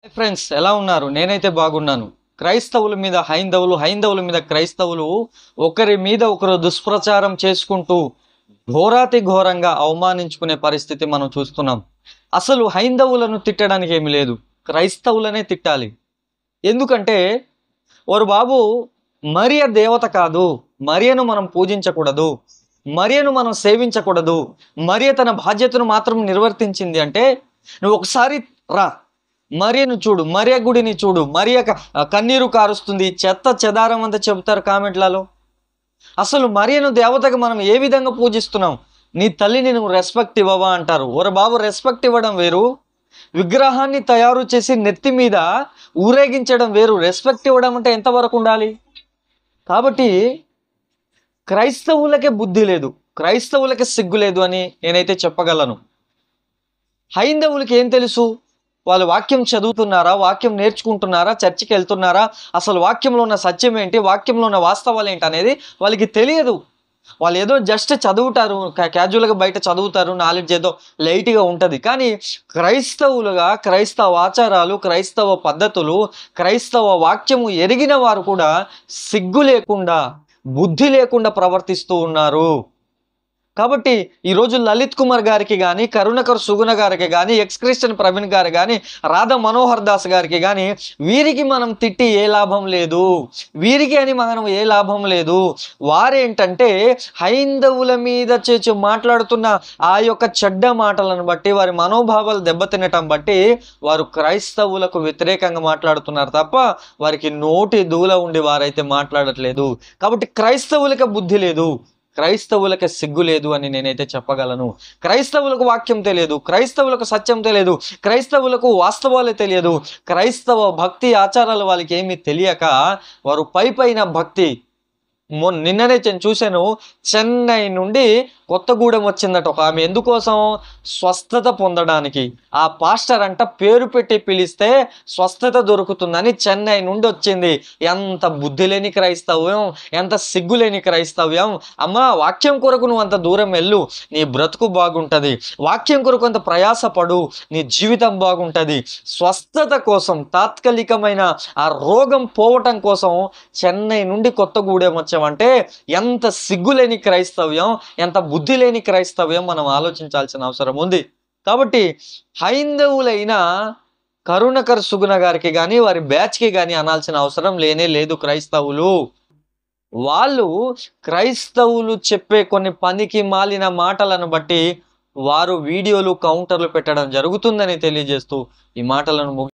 Hi friends, ఎలా ఉన్నారు? నేనైతే బాగున్నాను. క్రైస్తవుల మీద హైందవులు, హైందవుల మీద క్రైస్తవులు ఒకరి మీద ఒకరు దుష్ప్రచారం చేసుకుంటూ ఘోరాతి ఘోరంగా అవమానించుకునే పరిస్థితి మనం చూస్తున్నాం. అసలు హైందవులను తిట్టడానికి ఏమి లేదు, క్రైస్తవులనే తిట్టాలి. ఎందుకంటే వారు బాబు మరియ దేవత కాదు, మరియను మనం పూజించకూడదు, మరియను మనం సేవించకూడదు. మరియ తన బాధ్యతను మాత్రం నిర్వర్తించింది అంటే నువ్వు ఒకసారి రా, మరియను చూడు, మరియ గుడిని చూడు, మరియ కన్నీరు కారుస్తుంది, చెత్త చెదారం అంతా చెబుతారు కామెంట్లలో. అసలు మరియను దేవతగా మనం ఏ విధంగా పూజిస్తున్నాం? నీ తల్లిని నువ్వు రెస్పెక్ట్ ఇవ్వవా అంటారు. ఓర బాబు, రెస్పెక్ట్ ఇవ్వడం వేరు, విగ్రహాన్ని తయారు చేసి నెత్తి మీద ఊరేగించడం వేరు. రెస్పెక్ట్ ఇవ్వడం అంటే ఎంతవరకు ఉండాలి? కాబట్టి క్రైస్తవులకే బుద్ధి లేదు, క్రైస్తవులకే సిగ్గు లేదు అని నేనైతే చెప్పగలను. హైందవులకి ఏం తెలుసు? వాళ్ళు వాక్యం చదువుతున్నారా, వాక్యం నేర్చుకుంటున్నారా, చర్చికి వెళ్తున్నారా, అసలు వాక్యంలో ఉన్న సత్యం ఏంటి, వాక్యంలో ఉన్న వాస్తవాలు ఏంటి అనేది వాళ్ళకి తెలియదు. వాళ్ళు ఏదో జస్ట్ చదువుతారు, క్యాజువల్గా బయట చదువుతారు, నాలెడ్జ్ ఏదో లైట్గా ఉంటుంది. కానీ క్రైస్తవులుగా క్రైస్తవ ఆచారాలు, క్రైస్తవ పద్ధతులు, క్రైస్తవ వాక్యము ఎరిగిన వారు కూడా సిగ్గు లేకుండా, బుద్ధి లేకుండా ప్రవర్తిస్తూ ఉన్నారు. కాబట్టి ఈరోజు లలిత్ కుమార్ గారికి కానీ, కరుణకర్ సుగుణ గారికి కానీ, ఎక్స్ క్రిస్టియన్ ప్రవీణ్ గారు కానీ, రాధా మనోహర్ దాస్ గారికి కానీ, వీరికి మనం తిట్టి ఏ లాభం లేదు, వీరికి అని మనం ఏ లాభం లేదు. వారేంటంటే హైందవుల మీద మాట్లాడుతున్న ఆ యొక్క చెడ్డ మాటలను బట్టి, వారి మనోభావాలు దెబ్బతినటం బట్టి వారు క్రైస్తవులకు వ్యతిరేకంగా మాట్లాడుతున్నారు తప్ప వారికి నోటి దూల ఉండి వారైతే మాట్లాడట్లేదు. కాబట్టి క్రైస్తవులకి బుద్ధి లేదు, క్రైస్తవులకి సిగ్గు లేదు అని నేనైతే చెప్పగలను. క్రైస్తవులకు వాక్యం తెలియదు, క్రైస్తవులకు సత్యం తెలియదు, క్రైస్తవులకు వాస్తవాలు తెలియదు, క్రైస్తవ భక్తి ఆచారాలు వాళ్ళకి ఏమీ తెలియక వారు పైన భక్తి. నిన్ననే నేను చూశాను, చెన్నై నుండి కొత్తగూడెం వచ్చిందట ఒక ఆమె. ఎందుకోసం? స్వస్థత పొందడానికి. ఆ పాస్టర్ అంట పేరు పెట్టి పిలిస్తే స్వస్థత దొరుకుతుందని చెన్నై నుండి వచ్చింది. ఎంత బుద్ధి లేని క్రైస్తవ్యం, ఎంత సిగ్గులేని క్రైస్తవ్యం. అమ్మా, వాక్యం కొరకు నువ్వు అంత దూరం వెళ్ళు, నీ బ్రతుకు బాగుంటుంది. వాక్యం కొరకు అంత ప్రయాసపడు, నీ జీవితం బాగుంటుంది. స్వస్థత కోసం, తాత్కాలికమైన ఆ రోగం పోవటం కోసం చెన్నై నుండి కొత్తగూడెం వచ్చామంటే ఎంత సిగ్గులేని క్రైస్తవ్యం, ఎంత బుద్ధి లేని క్రైస్తవ్యం మనం ఆలోచించాల్సిన అవసరం ఉంది. కాబట్టి హైందవులైన కరుణకర్ సుగుణ గారికి కానీ, వారి బ్యాచ్కి కానీ అనాల్సిన అవసరం లేనే లేదు. క్రైస్తవులు వాళ్ళు క్రైస్తవులు చెప్పే కొన్ని పనికి మాలిన మాటలను బట్టి వారు వీడియోలు, కౌంటర్లు పెట్టడం జరుగుతుందని తెలియజేస్తూ ఈ మాటలను